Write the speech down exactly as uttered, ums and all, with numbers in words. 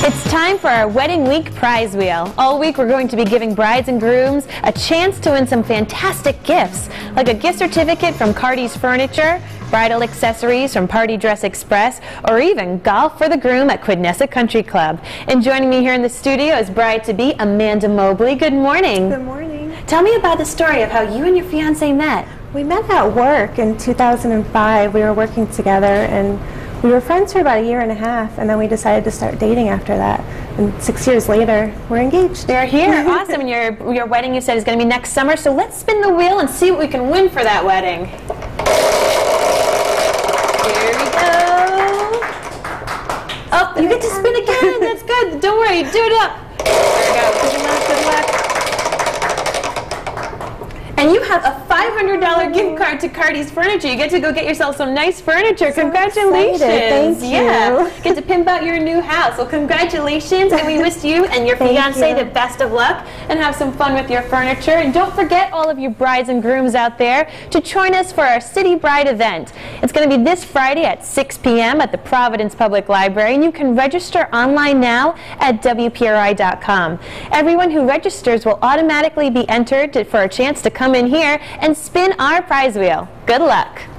It's time for our Wedding Week prize wheel. All week we're going to be giving brides and grooms a chance to win some fantastic gifts, like a gift certificate from Cardi's Furniture, bridal accessories from Party Dress Express, or even golf for the groom at Quidnessa Country Club. And joining me here in the studio is bride-to-be Amanda Mogley. Good morning. Good morning. Tell me about the story of how you and your fiancé met. We met at work in two thousand five. We were working together and we were friends for about a year and a half, and then we decided to start dating after that. And six years later, we're engaged. You're here. Awesome. And your, your wedding, you said, is going to be next summer. So let's spin the wheel and see what we can win for that wedding. Here we go. Oh, you get to spin again. That's good. Don't worry. Do it up. There we go. Good luck. Good luck. And you have a five hundred dollar gift card to Cardi's Furniture. You get to go get yourself some nice furniture. So congratulations. Excited. Thank you. Yeah. Get to pimp out your new house. Well, congratulations. And we wish you and your fiancé the best of luck and have some fun with your furniture. And don't forget, all of you brides and grooms out there, to join us for our City Bride event. It's going to be this Friday at six p m at the Providence Public Library, and you can register online now at W P R I dot com. Everyone who registers will automatically be entered to, for a chance to come in here and spin our prize wheel. Good luck.